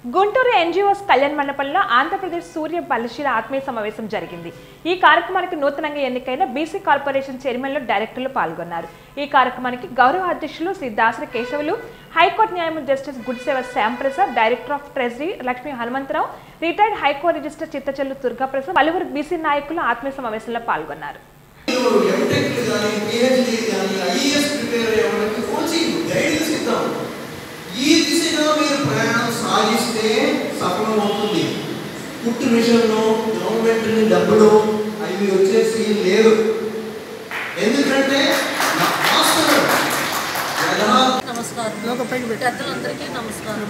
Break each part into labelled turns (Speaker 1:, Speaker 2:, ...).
Speaker 1: Guntur NGOs Kalyan మండపంలో ఆంధ్రప్రదేశ్ సూర్య బలిశీల ఆత్మీయ సమావేశం జరిగింది. ఈ కార్యక్రమానికి నూతనంగా ఎన్నికైన బీసీ కార్పొరేషన్ చైర్మన్లు డైరెక్టర్లు పాల్గొన్నారు. ఈ కార్యక్రమానికి గౌరవ అధ్యక్షులు శ్రీ దాసరి కేశవులు, హైకోర్టు న్యాయమూర్తి justice Gudiseva Shyamprasad, director of treasury Lakshmi Hanumantharao, retired high court register Chittachellu Durgaprasad, పలువురు బీసీ నాయకులు ఆత్మీయ సమావేశంలో పాల్గొన్నారు.
Speaker 2: ఈ దిశగా మీరు ప్రయాణం సాగిస్తే సఫలమవుతుంది. కుట్టు మిషన్లో గవర్నమెంట్ని డబ్బులు అవి వచ్చేసి లేదు. ఎందుకంటే
Speaker 3: నమస్కారం పెద్దలందరికీ నమస్కారం.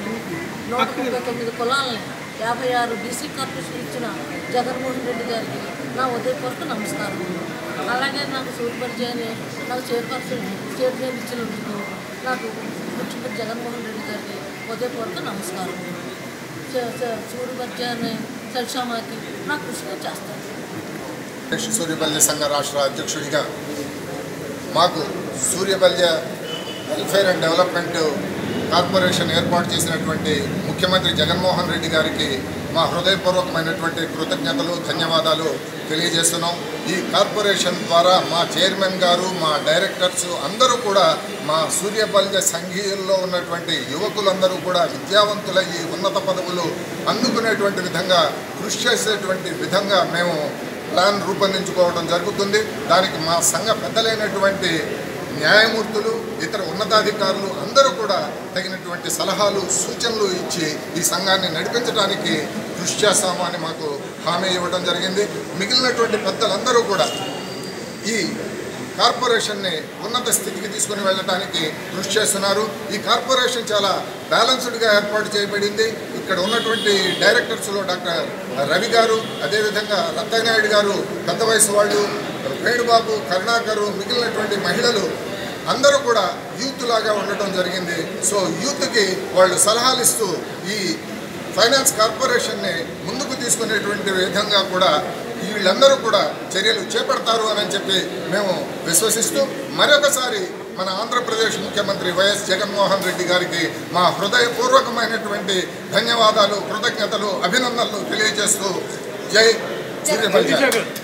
Speaker 3: 139 కులాలని 56 బీసీ కార్పొరేషన్ ఇచ్చిన జగన్మోహన్ రెడ్డి గారికి నా ఉదయపూర్వక నమస్కారం. అలాగే నాకు సూర్యపరిచయాన్ని నాకు చైర్పర్సన్ చైర్మన్ ఇచ్చినందుకు నాకు ముఖ్యమంత్రి జగన్మోహన్ రెడ్డి గారికి ఉదయపూర్వక నమస్కారం. సూర్యపరిచయాన్ని సంక్షేమానికి నా కృషిగా చేస్తాను.
Speaker 4: సూర్యబల్య సంఘ రాష్ట్ర అధ్యక్షుడిగా మాకు Suryabalya welfare and development corporation ఏర్పాటు చేసినటువంటి ముఖ్యమంత్రి జగన్మోహన్ రెడ్డి గారికి మా హృదయపూర్వకమైనటువంటి కృతజ్ఞతలు, ధన్యవాదాలు తెలియజేస్తున్నాం. ఈ కార్పొరేషన్ ద్వారా మా చైర్మన్ గారు, మా డైరెక్టర్స్ అందరూ కూడా మా సూర్యబల్య సంఘీయుల్లో ఉన్నటువంటి యువకులందరూ కూడా విద్యావంతులయ్యి ఉన్నత పదవులు అందుకునేటువంటి విధంగా కృషి చేసేటువంటి విధంగా మేము ప్లాన్ రూపొందించుకోవడం జరుగుతుంది. దానికి మా సంఘ పెద్దలైనటువంటి న్యాయమూర్తులు, ఇతర ఉన్నతాధికారులు అందరూ కూడా తగినటువంటి సలహాలు, సూచనలు ఇచ్చి ఈ సంఘాన్ని నడిపించడానికి కృషి చేస్తాము అని మాకు హామీ ఇవ్వడం జరిగింది. మిగిలినటువంటి పెద్దలందరూ కూడా ఈ కార్పొరేషన్ని ఉన్నత స్థితికి తీసుకుని వెళ్ళడానికి కృషి చేస్తున్నారు. ఈ కార్పొరేషన్ చాలా బ్యాలెన్స్డ్గా ఏర్పాటు చేయబడింది. ఇక్కడ ఉన్నటువంటి డైరెక్టర్స్లో డాక్టర్ రవి గారు, అదేవిధంగా రత్తనాయుడు గారు పెద్ద వయసు వాళ్ళు, వేణుబాబు, కరుణాకరు, మిగిలినటువంటి మహిళలు అందరూ కూడా యూత్ లాగా ఉండటం జరిగింది. సో యూత్కి వాళ్ళు సలహాలు ఇస్తూ ఈ ఫైనాన్స్ కార్పొరేషన్ని ముందుకు తీసుకునేటువంటి విధంగా కూడా వీళ్ళందరూ కూడా చర్యలు చేపడతారు అని చెప్పి మేము విశ్వసిస్తూ మరొకసారి మన ఆంధ్రప్రదేశ్ ముఖ్యమంత్రి వైఎస్ జగన్మోహన్ రెడ్డి గారికి మా హృదయపూర్వకమైనటువంటి ధన్యవాదాలు, కృతజ్ఞతలు, అభినందనలు తెలియజేస్తూ జై సూర్యబల్య.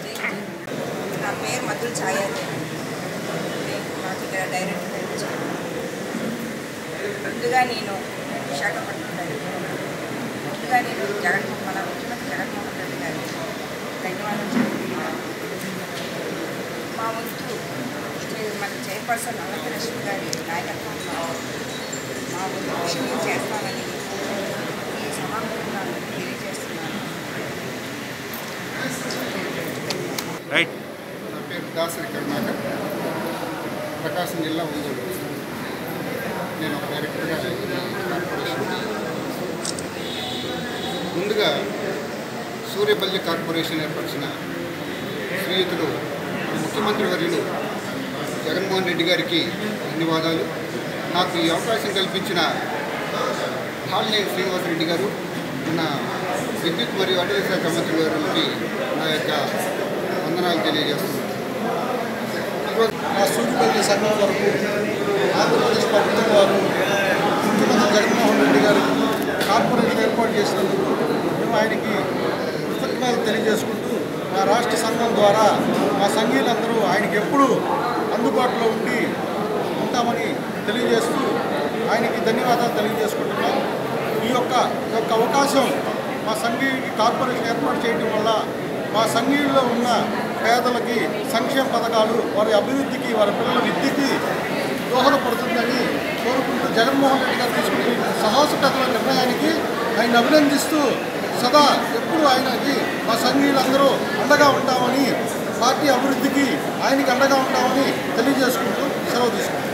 Speaker 5: నా పేరు మధుల్ ఛాయ, మాకు ఇక్కడ డైరెక్టర్. ముందుగా నేను విశాఖపట్నం డైరెక్టర్. ముందుగా నేను మన ముఖ్యమంత్రి జగన్మోహన్ రెడ్డి గారికి ధన్యవాదాలు చెప్తున్నాను. మా వంతు మన చైర్పర్సన్ అనంతలక్ష్మి గారి నాయకత్వంలో మా వంతు కృషి నేను చేస్తానని ఈ సమావేశంగా తెలియజేస్తున్నాను.
Speaker 6: నా పేరు దాసరి కరుణాకర్, ప్రకాశం జిల్లా ఒంగోలు. నేను ఒక డైరెక్టర్గా కార్పొరేషన్. ముందుగా సూర్యబల్య కార్పొరేషన్ ఏర్పరిచిన శ్రీయుతులు ముఖ్యమంత్రి వర్యులు జగన్మోహన్ రెడ్డి గారికి ధన్యవాదాలు. నాకు ఈ అవకాశం కల్పించిన హాల్నే శ్రీనివాసరెడ్డి గారు, మన విద్యుత్ మరియు అటవీ శాఖ మంత్రి గారికి నా యొక్క వందనాలు తెలియజేస్తున్నాను.
Speaker 7: మా సూర్యబల్య సంఘం వరకు ఆంధ్రప్రదేశ్ ప్రభుత్వం వారు ముఖ్యమంత్రి జగన్మోహన్ రెడ్డి గారు కార్పొరేషన్ ఏర్పాటు చేసినందుకు మేము ఆయనకి కృతజ్ఞతలు తెలియజేసుకుంటూ మా రాష్ట్ర సంఘం ద్వారా మా సంఘీయులందరూ ఆయనకి ఎప్పుడూ అందుబాటులో ఉంటామని తెలియజేస్తూ ఆయనకి ధన్యవాదాలు తెలియజేసుకుంటున్నాం. ఈ యొక్క అవకాశం మా సంఘీయులకి కార్పొరేషన్ ఏర్పాటు చేయడం వల్ల మా సంఘీయుల్లో ఉన్న పేదలకి సంక్షేమ పథకాలు, వారి అభివృద్ధికి, వారి పిల్లల విద్యకి దోహదపడుతుందని కోరుకుంటూ జగన్మోహన్ రెడ్డి గారు తీసుకునే సాహసోపేతల నిర్ణయానికి ఆయన అభినందిస్తూ సదా ఎప్పుడు ఆయనకి మా సంఘీయులందరూ అండగా ఉంటామని, పార్టీ అభివృద్ధికి ఆయనకి అండగా ఉంటామని తెలియజేసుకుంటూ సెలవు తీసుకుంటాం.